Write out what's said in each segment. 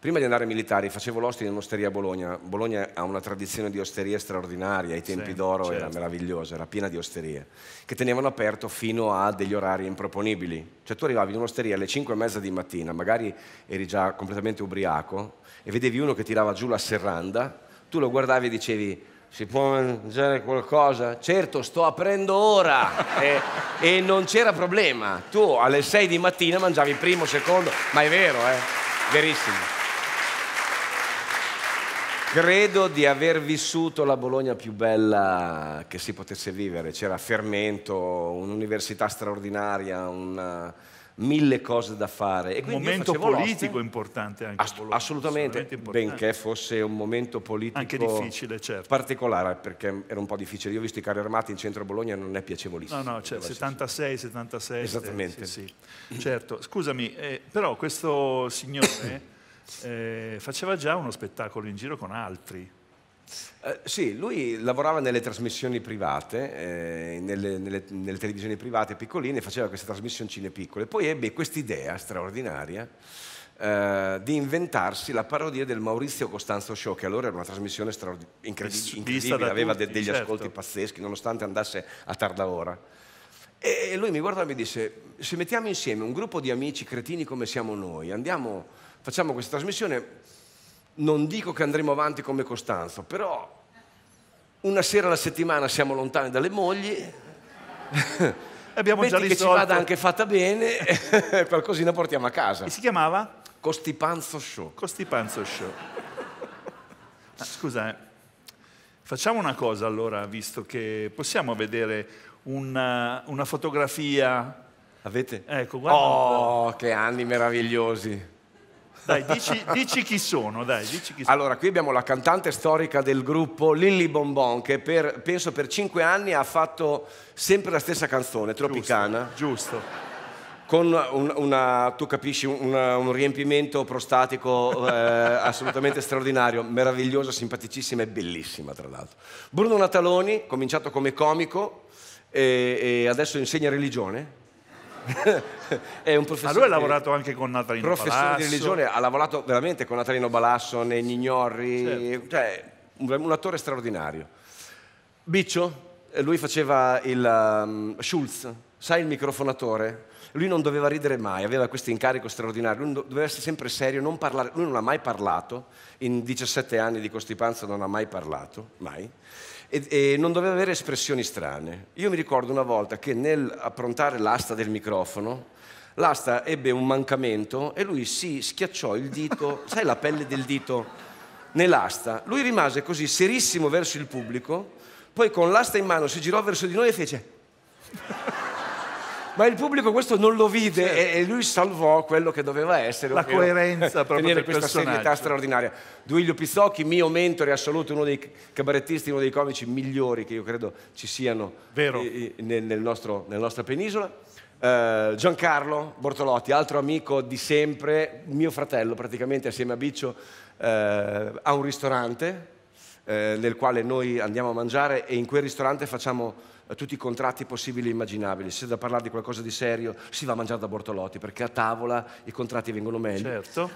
Prima di andare ai militari facevo l'oste in un'osteria a Bologna. Bologna ha una tradizione di osterie straordinaria, ai tempi d'oro era meravigliosa, era piena di osterie, che tenevano aperto fino a degli orari improponibili. Cioè tu arrivavi in un'osteria alle 5:30 di mattina, magari eri già completamente ubriaco, e vedevi uno che tirava giù la serranda, tu lo guardavi e dicevi: si può mangiare qualcosa? Certo, sto aprendo ora! E non c'era problema. Tu alle 6 di mattina mangiavi primo, secondo, ma è vero, verissimo. Credo di aver vissuto la Bologna più bella che si potesse vivere. C'era fermento, un'università straordinaria, mille cose da fare. E un momento politico importante anche. Assolutamente, importante. Benché fosse un momento politico anche difficile, certo. Particolare, perché era un po' difficile. Io ho visto i carri armati in centro a Bologna, non è piacevolissimo. No, cioè 76, 77. Esattamente. Sì. Certo, scusami, però questo signore faceva già uno spettacolo in giro con altri. Sì, lui lavorava nelle trasmissioni private, nelle televisioni private piccoline, faceva queste trasmissioncine piccole. Poi ebbe quest'idea straordinaria di inventarsi la parodia del Maurizio Costanzo Show, che allora era una trasmissione incredibile, aveva degli ascolti pazzeschi, nonostante andasse a tarda ora. E lui mi guardò e mi disse: se mettiamo insieme un gruppo di amici cretini come siamo noi, facciamo questa trasmissione, non dico che andremo avanti come Costanzo, però una sera alla settimana siamo lontani dalle mogli, abbiamo già risolto. Che ci vada anche fatta bene, qualcosina portiamo a casa. E si chiamava? Costipanzo Show. Costipanzo Show. Scusa, facciamo una cosa allora, visto che possiamo vedere una fotografia. Avete? Ecco, guarda. Oh, che anni meravigliosi. Dai, dici chi sono, dai, dici chi sono. Allora, qui abbiamo la cantante storica del gruppo, Lilli Bonbon, che penso per 5 anni ha fatto sempre la stessa canzone, Tropicana. Giusto. Con tu capisci, un riempimento prostatico assolutamente straordinario, meravigliosa, simpaticissima e bellissima, tra l'altro. Bruno Nataloni, cominciato come comico e adesso insegna religione. È un professore. Lui ha lavorato anche con Natalino Balasso. Professore di religione, ha lavorato veramente con Natalino Balasso, nei Gnorri, certo. Cioè un attore straordinario. Biccio, lui faceva il Schulz, sai, il microfonatore? Lui non doveva ridere mai, aveva questo incarico straordinario, lui doveva essere sempre serio, non parlare. Lui non ha mai parlato, in 17 anni di Costipanza non ha mai parlato, mai. E non doveva avere espressioni strane. Io mi ricordo una volta che nel approntare l'asta del microfono, l'asta ebbe un mancamento e lui si schiacciò il dito, sai la pelle del dito, nell'asta. Lui rimase così serissimo verso il pubblico, poi con l'asta in mano si girò verso di noi e fece... Ma il pubblico questo non lo vide, certo. E lui salvò quello che doveva essere. La coerenza proprio tenere del questa personaggio. serietà straordinaria. Duilio Pizzocchi, mio mentore assoluto, uno dei cabarettisti, uno dei comici migliori che io credo ci siano nella nostra penisola. Giancarlo Bortolotti, altro amico di sempre, mio fratello praticamente, assieme a Biccio, ha un ristorante nel quale noi andiamo a mangiare e in quel ristorante facciamo tutti i contratti possibili e immaginabili. Se c'è da parlare di qualcosa di serio si va a mangiare da Bortolotti, perché a tavola i contratti vengono meglio. Certo.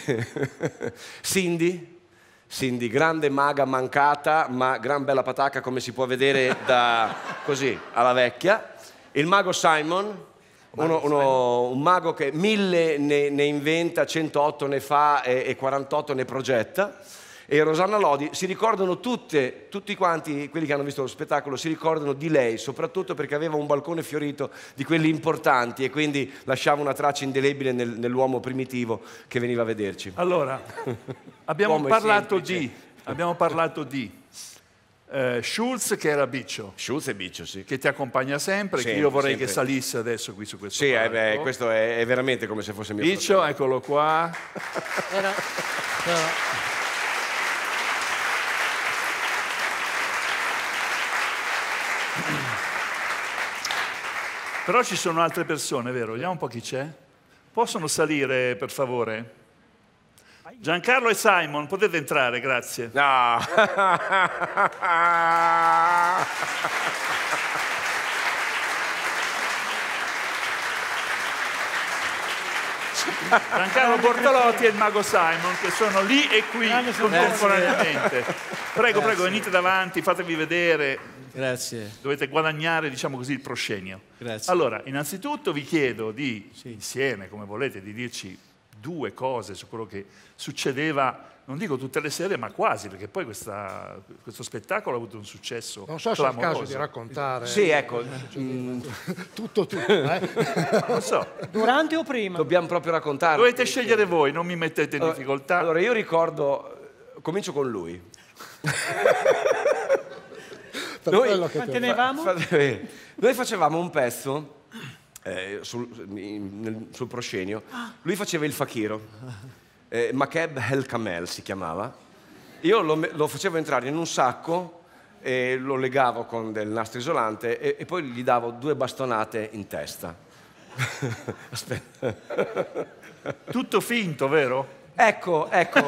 Cindy, grande maga mancata, ma gran bella patacca, come si può vedere da così alla vecchia. Il mago Simon, un mago che 1000 ne inventa, 108 ne fa e 48 ne progetta. E Rosanna Lodi, si ricordano tutti quanti quelli che hanno visto lo spettacolo si ricordano di lei, soprattutto perché aveva un balcone fiorito di quelli importanti e quindi lasciava una traccia indelebile nell'uomo primitivo che veniva a vederci. Allora, abbiamo parlato di Schulz, che era Biccio. Schulz e Biccio, sì. Che ti accompagna sempre, che io vorrei che salisse adesso qui su questo palco. Questo è veramente come se fosse mio Biccio, fratello. Eccolo qua. Però ci sono altre persone, vero? Vediamo un po' chi c'è. Possono salire, per favore? Giancarlo e Simon, potete entrare, grazie. No. Giancarlo Bortolotti e il mago Simon, che sono lì e qui contemporaneamente. Prego, venite davanti, fatevi vedere. Grazie. Dovete guadagnare, diciamo così, il proscenio. Grazie. Allora, innanzitutto vi chiedo di, insieme, come volete, di dirci 2 cose su quello che succedeva, non dico tutte le sere, ma quasi, perché poi questo spettacolo ha avuto un successo Non so se è il clamoroso. caso di raccontare. Sì, ecco, Tutto. Non so, Durante o prima? dobbiamo proprio raccontarlo. dovete scegliere voi, non mi mettete in difficoltà. Allora, io ricordo, comincio con lui. Per quello che Mantenevamo? Noi facevamo un pezzo sul proscenio. Lui faceva il fakiro. Makeb El Kamel si chiamava. Io lo facevo entrare in un sacco e lo legavo con del nastro isolante e poi gli davo 2 bastonate in testa. Aspetta. Tutto finto, vero? Ecco.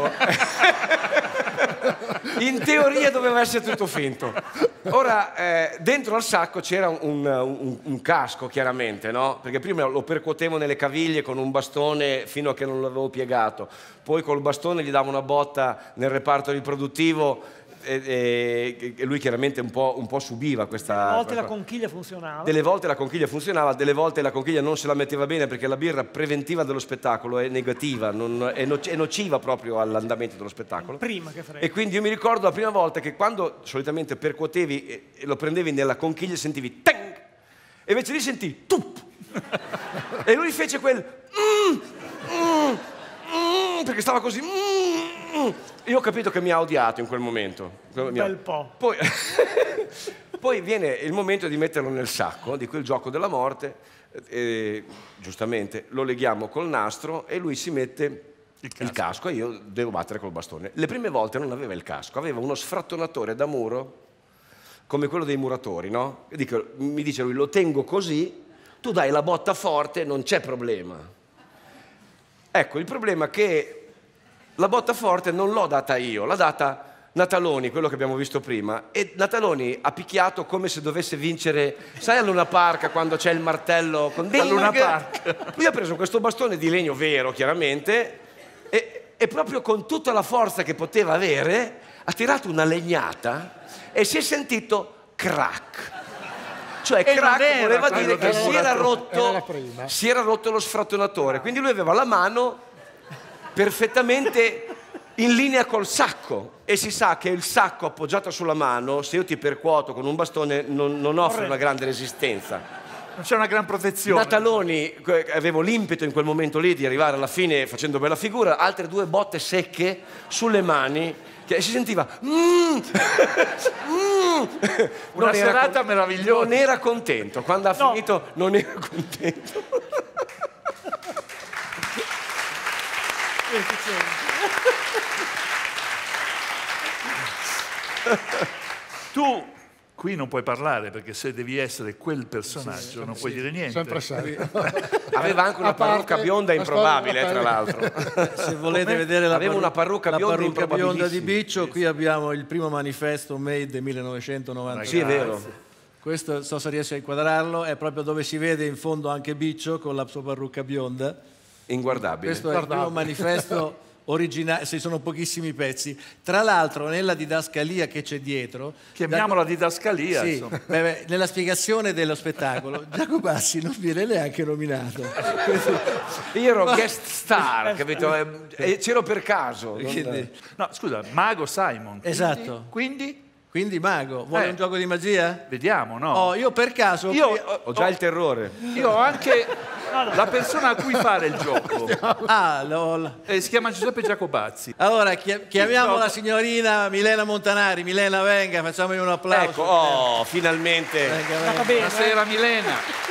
In teoria doveva essere tutto finto. Ora, dentro al sacco c'era un casco, chiaramente, no? Perché prima lo percuotevo nelle caviglie con un bastone fino a che non l'avevo piegato. Poi col bastone gli davo una botta nel reparto riproduttivo e lui chiaramente un po' subiva questa... Delle volte la conchiglia funzionava. Delle volte la conchiglia funzionava, delle volte la conchiglia non se la metteva bene perché la birra preventiva dello spettacolo è negativa, è nociva proprio all'andamento dello spettacolo. Prima che frega. E quindi io mi ricordo la prima volta che quando solitamente percuotevi e lo prendevi nella conchiglia sentivi tang! E invece lì senti tup! E lui fece quel perché stava così. Io ho capito che mi ha odiato in quel momento. Un bel po'. Poi viene il momento di metterlo nel sacco di quel gioco della morte, giustamente lo leghiamo col nastro e lui si mette il casco e io devo battere col bastone. Le prime volte non aveva il casco, aveva uno sfrattonatore da muro come quello dei muratori, no? Mi dice lui, lo tengo così, tu dai la botta forte, non c'è problema. Ecco, il problema è che la botta forte non l'ho data io, l'ha data Nataloni, quello che abbiamo visto prima, e Nataloni ha picchiato come se dovesse vincere, sai, a Luna Park quando c'è il martello con A Luna Park. Lui ha preso questo bastone di legno vero, chiaramente, e proprio con tutta la forza che poteva avere ha tirato una legnata e si è sentito crack. Cioè crack voleva dire che si era rotto lo sfrattonatore, quindi lui aveva la mano perfettamente in linea col sacco e si sa che il sacco appoggiato sulla mano, se io ti percuoto con un bastone, non offre una grande resistenza. Non c'è una gran protezione. Nataloni, avevo l'impeto in quel momento lì di arrivare alla fine facendo bella figura, altre 2 botte secche sulle mani, che si sentiva una serata meravigliosa. Non era contento, quando ha finito non era contento. Tu qui non puoi parlare perché se devi essere quel personaggio non puoi dire niente. Sempre serio. Aveva anche una parrucca bionda improbabile, tra l'altro. Se volete vedere la Aveva una parrucca bionda bionda di improbabilissima. Biccio, qui abbiamo il primo manifesto Made 1990. Sì, è vero. Questo, non so se riesci a inquadrarlo, è proprio dove si vede in fondo anche Biccio con la sua parrucca bionda. Inguardabile. Questo è il primo manifesto originale, ci sono pochissimi pezzi. Tra l'altro nella didascalia che c'è dietro... Chiamiamola didascalia, sì, insomma. nella spiegazione dello spettacolo Giacobassi non viene neanche nominato. Io ero guest star, capito? E c'ero per caso. Quindi, No, scusa, Mago Simon. esatto. Quindi? Quindi Mago, vuole un gioco di magia? Vediamo, no? Oh, io per caso... Ho già il terrore. Io ho anche la persona a cui fare il gioco. Si chiama Giuseppe Giacobazzi. Allora, chiamiamo la signorina Milena Montanari. Milena, venga, facciamogli un applauso. Ecco, finalmente. Venga. Buonasera Milena.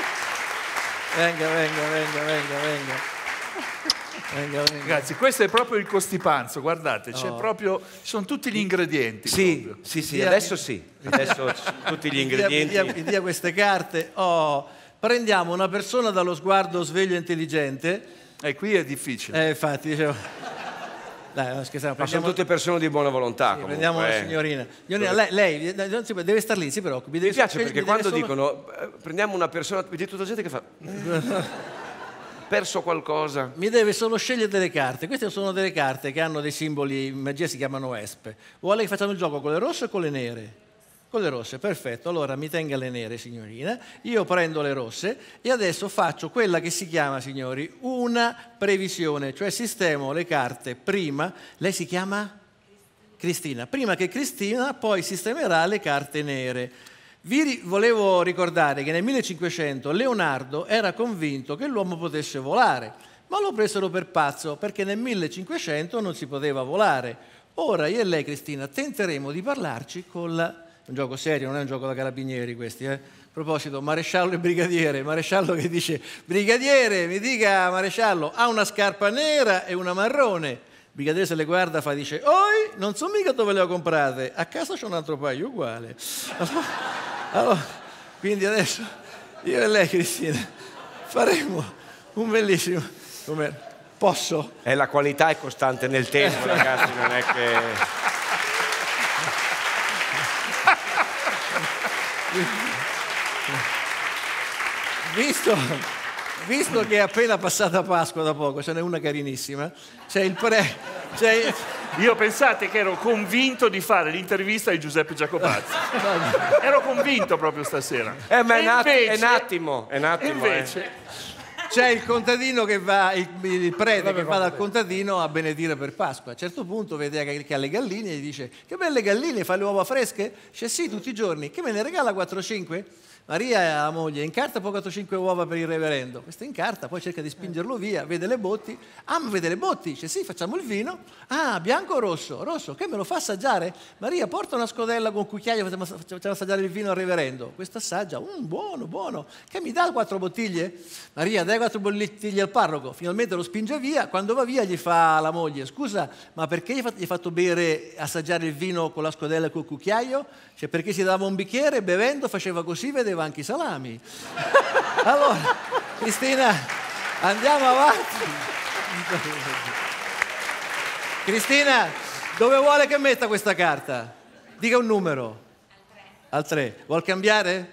Venga. Ragazzi, questo è proprio il costipanzo, guardate, c'è proprio, ci sono tutti gli ingredienti. Sì, adesso sì. Adesso tutti gli ingredienti. Mi dia queste carte. Prendiamo una persona dallo sguardo sveglio e intelligente. E qui è difficile. Infatti, dicevo... Dai, non scherziamo. Ma sono tutte persone di buona volontà. Comunque, prendiamo una signorina. Lei deve star lì, si preoccupi. Mi piace perché quando dicono prendiamo una persona, vedi tutta gente che fa... perso qualcosa? Mi deve solo scegliere delle carte. Queste sono delle carte che hanno dei simboli, in magia si chiamano espe. Vuole che facciamo il gioco con le rosse o con le nere? Con le rosse, perfetto. Allora mi tenga le nere, signorina. Io prendo le rosse e adesso faccio quella che si chiama, signori, una previsione. Cioè sistemo le carte prima. Lei si chiama? Cristina. Prima che Cristina poi sistemerà le carte nere. Volevo ricordare che nel 1500 Leonardo era convinto che l'uomo potesse volare, ma lo presero per pazzo perché nel 1500 non si poteva volare. Ora io e lei, Cristina, tenteremo di parlarci con la... un gioco serio, non è un gioco da carabinieri questi, A proposito, maresciallo e brigadiere, il maresciallo che dice: brigadiere, mi dica maresciallo, ha una scarpa nera e una marrone. Il brigadiere se le guarda fa, dice: oi, non so mica dove le ho comprate, a casa c'è un altro paio uguale. Allora, quindi adesso io e lei, Cristina, faremo un bellissimo... Posso? La qualità è costante nel tempo, ragazzi, non è che... Visto che è appena passata Pasqua da poco, ce n'è una carinissima, c'è il Io pensate che ero convinto di fare l'intervista di Giuseppe Giacobazzi. Ero convinto proprio stasera. Ma E è un attimo. Invece... C'è il contadino che va, il prete che va dal contadino a benedire per Pasqua. A un certo punto vede che ha le galline e gli dice: che belle galline, fa le uova fresche? Dice: sì, tutti i giorni. Che me ne regala 4-5? Maria, la moglie, incarta poi 4-5 uova per il reverendo. Questo incarta, poi cerca di spingerlo via, vede le botti. Ah, ma vede le botti? Dice: sì, facciamo il vino. Ah, bianco o rosso? Rosso. Che me lo fa assaggiare? Maria, porta una scodella con un cucchiaio, facciamo assaggiare il vino al reverendo. Questo assaggia. Buono, buono. Che mi dà 4 bottiglie? Maria, dai 4 bottiglie al parroco. Finalmente lo spinge via. Quando va via gli fa la moglie: scusa, ma perché gli hai fatto bere, assaggiare il vino con la scodella e col cucchiaio? Cioè, perché si dava un bicchiere, bevendo faceva così, vedeva anche i salami. Allora, Cristina, andiamo avanti. Cristina, dove vuole che metta questa carta? Dica un numero. Al 3. Vuol cambiare?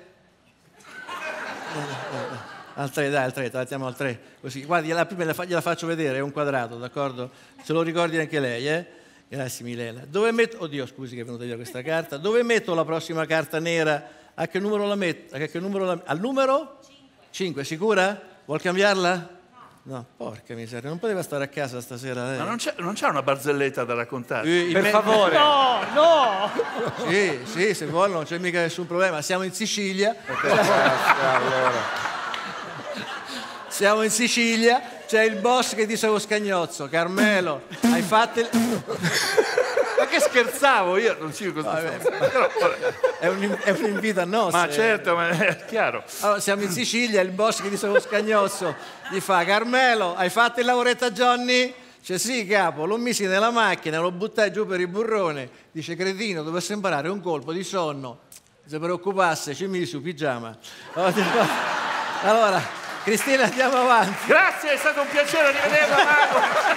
Al 3, dai, al 3, te la mettiamo al 3. Così, guardi, prima gliela faccio vedere, è un quadrato, d'accordo? Se lo ricordi anche lei, eh? Grazie Milena. Dove metto... Oddio, scusi che è venuta via questa carta. Dove metto la prossima carta nera? A che numero la metto? Al numero? 5, sicura? Vuol cambiarla? No, porca miseria, non poteva stare a casa stasera. Ma non c'è una barzelletta da raccontare? Per favore. No! Sì, se vuole non c'è mica nessun problema. Siamo in Sicilia. Allora. Siamo in Sicilia, c'è il boss che dice allo scagnozzo: Carmelo, hai fatto Ma che scherzavo, io non so cosa è un invito a nos. Ma certo, ma è chiaro. Allora, siamo in Sicilia, il boss che dice allo scagnozzo gli fa: Carmelo, hai fatto il lavoretto a Johnny? Dice: sì capo, l'ho misi nella macchina, lo buttai giù per il burrone. Dice: cretino, dovesse imparare un colpo di sonno. Se preoccupasse, ci misi su pigiama. Allora, Cristina, andiamo avanti. Grazie, è stato un piacere rivederla, Mago.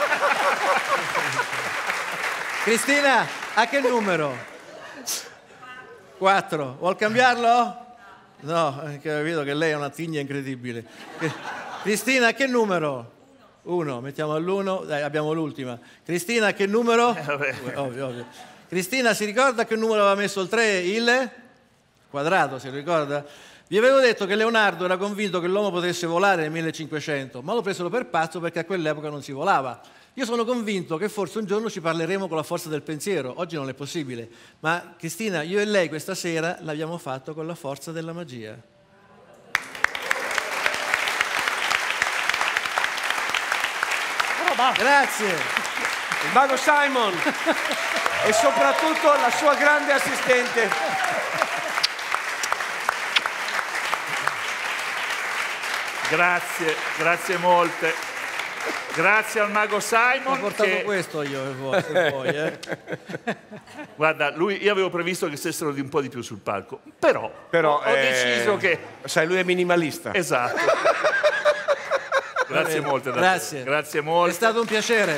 Cristina, a che numero? 4. Vuol cambiarlo? No, vedo che lei è una tigna incredibile. Cristina, a che numero? 1. Mettiamo all'1. Dai, abbiamo l'ultima. Cristina, a che numero? Ovvio. Cristina, si ricorda a che numero aveva messo il 3? Il quadrato, si ricorda? Vi avevo detto che Leonardo era convinto che l'uomo potesse volare nel 1500, ma lo presero per pazzo perché a quell'epoca non si volava. Io sono convinto che forse un giorno ci parleremo con la forza del pensiero. Oggi non è possibile. Ma Cristina, io e lei questa sera l'abbiamo fatto con la forza della magia. Grazie. Il mago Simon e soprattutto la sua grande assistente. Grazie molte. Grazie al mago Simon. Ho portato questo io se vuoi. Guarda, io avevo previsto che stessero di un po' di più sul palco, però ho deciso che... Sai, lui è minimalista. Esatto. Grazie molte. Grazie molte. È stato un piacere.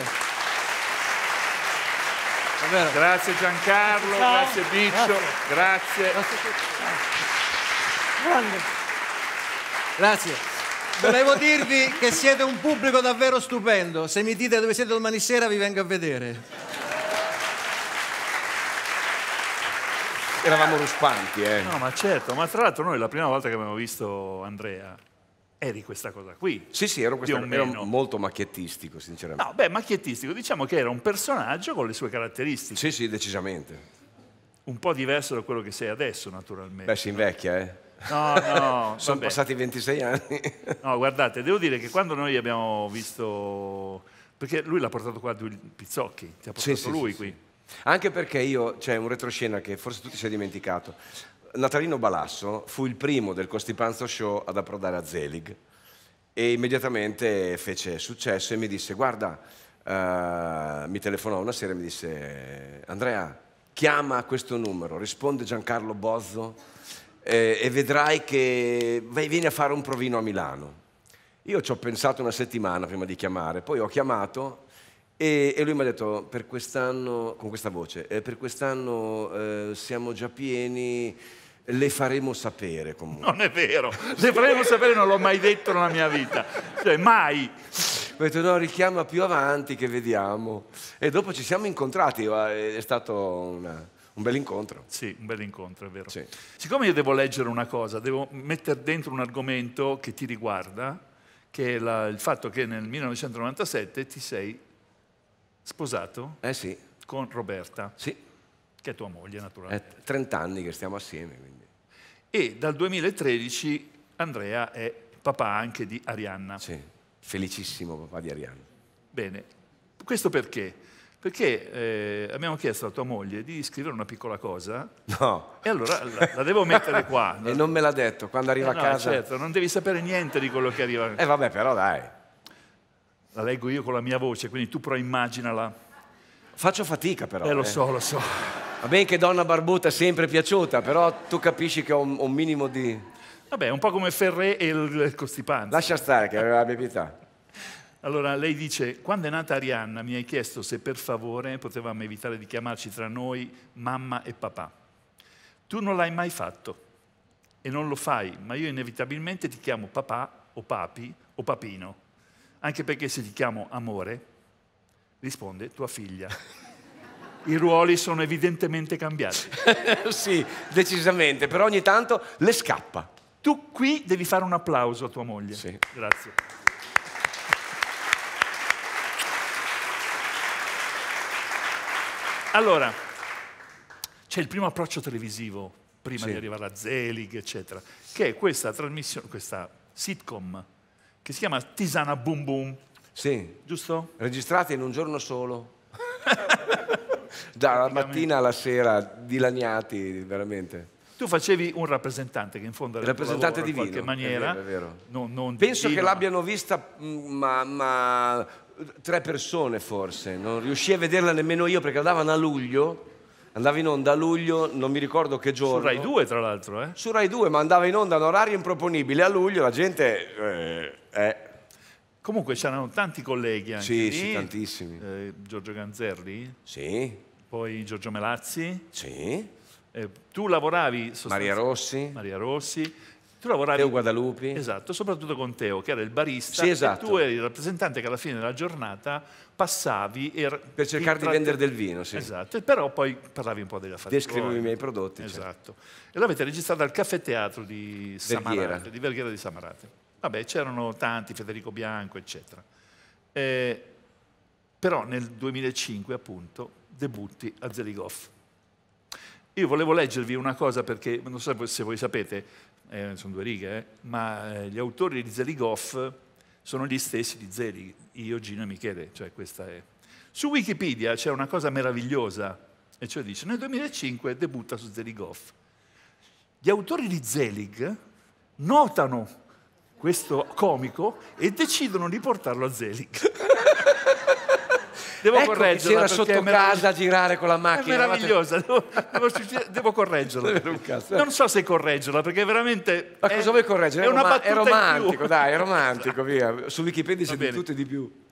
Davvero. Grazie Giancarlo, Ciao. grazie Biccio, grazie. Grande. Grazie. Volevo dirvi che siete un pubblico davvero stupendo. Se mi dite dove siete domani sera, vi vengo a vedere. Eravamo ruspanti, No, ma certo, ma tra l'altro noi la prima volta che abbiamo visto Andrea eri questa cosa qui. Sì, ero Più o meno. molto macchiettistico, sinceramente. No, beh, macchiettistico, diciamo che era un personaggio con le sue caratteristiche. Sì, decisamente. Un po' diverso da quello che sei adesso, naturalmente. Beh, si invecchia, eh. No, Sono vabbè. passati 26 anni. No, guardate, devo dire che quando noi abbiamo visto... Perché lui l'ha portato qua a Due Pizzocchi, ti ha portato lui qui. Sì. Anche perché c'è un retroscena che forse tu ti sei dimenticato. Natalino Balasso fu il primo del Costipanzo Show ad approdare a Zelig e immediatamente fece successo e mi disse: guarda, mi telefonò una sera e mi disse: Andrea, chiama questo numero, risponde Giancarlo Bozzo e vedrai che vieni a fare un provino a Milano. Io ci ho pensato una settimana prima di chiamare, poi ho chiamato e lui mi ha detto: per quest'anno, con questa voce, per quest'anno siamo già pieni, le faremo sapere comunque. Non è vero, le faremo sapere, non l'ho mai detto nella mia vita, cioè mai. Ho detto: no, richiama più avanti che vediamo. E dopo ci siamo incontrati, è stato un bel incontro. Sì, un bel incontro, è vero. Sì. Siccome io devo leggere una cosa, devo mettere dentro un argomento che ti riguarda, che è il fatto che nel 1997 ti sei sposato Sì. con Roberta, Sì, che è tua moglie, naturalmente. è 30 anni che stiamo assieme. Quindi. E dal 2013 Andrea è papà anche di Arianna. Sì, felicissimo papà di Arianna. Bene, questo perché? Perché abbiamo chiesto a tua moglie di scrivere una piccola cosa No. e allora la devo mettere qua. E non me l'ha detto, quando arriva a No, casa... certo, non devi sapere niente di quello che arriva. Vabbè, però dai. La leggo io con la mia voce, quindi tu però immaginala. Faccio fatica però. Lo so. Va bene che Donna Barbuta è sempre piaciuta, però tu capisci che ho un minimo di... Vabbè, un po' come Ferré e il Costipanzo. Lascia stare che aveva la bibita. Allora lei dice: quando è nata Arianna mi hai chiesto se per favore potevamo evitare di chiamarci tra noi mamma e papà. Tu non l'hai mai fatto e non lo fai, ma io inevitabilmente ti chiamo papà o papi o papino, anche perché se ti chiamo amore, risponde tua figlia. I ruoli sono evidentemente cambiati. Sì, decisamente, però ogni tanto le scappa. Tu qui devi fare un applauso a tua moglie. Sì. Grazie. Allora, c'è il primo approccio televisivo, prima di arrivare a Zelig, eccetera, che è questa trasmissione, questa sitcom, che si chiama Tisana Boom Boom. Sì. Giusto? Registrate in un giorno solo. Dalla mattina alla sera, dilaniati, veramente. Tu facevi un rappresentante che in fondo era il tuo Rappresentante lavoro, in divino, qualche maniera. è vero. Non Penso divino, che l'abbiano vista, ma 3 persone forse. Non riuscii a vederla nemmeno io perché andavano a luglio. Andava in onda a luglio, non mi ricordo che giorno. Su Rai 2, tra l'altro, eh? Su Rai 2, ma andava in onda a un orario improponibile. A luglio la gente... Comunque c'erano tanti colleghi anche lì. Sì, tantissimi. Giorgio Ganzerli, Sì, poi Giorgio Melazzi. sì. Tu lavoravi... Maria Rossi. Maria Rossi. Tu lavoravi... Teo Guadalupi. Esatto, soprattutto con Teo, che era il barista. Sì, esatto. E tu eri il rappresentante che alla fine della giornata passavi... Per cercare di vendere del vino, sì. Esatto, però poi parlavi un po' degli affari. Descrivevo i miei prodotti. Esatto. E l'avete registrata al Caffè Teatro di Samarate, Verghiera. di Verghiera di Samarate. Vabbè, c'erano tanti, Federico Bianco, eccetera. Però nel 2005, appunto, debutti a Zeligoff. Io volevo leggervi una cosa perché, non so se voi sapete, sono 2 righe, ma gli autori di Zeligoff sono gli stessi di Zelig, io, Gino e Michele, cioè questa è... Su Wikipedia c'è una cosa meravigliosa, e cioè dice, nel 2005 debutta su Zeligoff. Gli autori di Zelig notano questo comico e decidono di portarlo a Zelig. Devo correggerla. C'era sotto casa a girare con la macchina. È meravigliosa, devo correggerla. Non so se correggerla, perché veramente... Ma cosa vuoi correggere? È una battuta è romantico, in più. dai, è romantico, via. Su Wikipedia c'è di tutto e di più.